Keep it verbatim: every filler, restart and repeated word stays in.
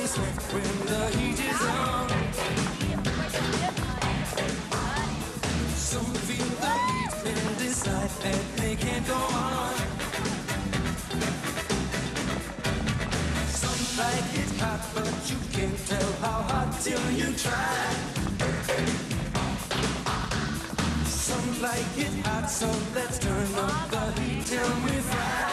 sweat when the heat is on. Some feel the heat and decide that they can't go on. Some like it hot, but you can't tell how hot till you try. Some like it hot, so let's turn up the heat till we fry.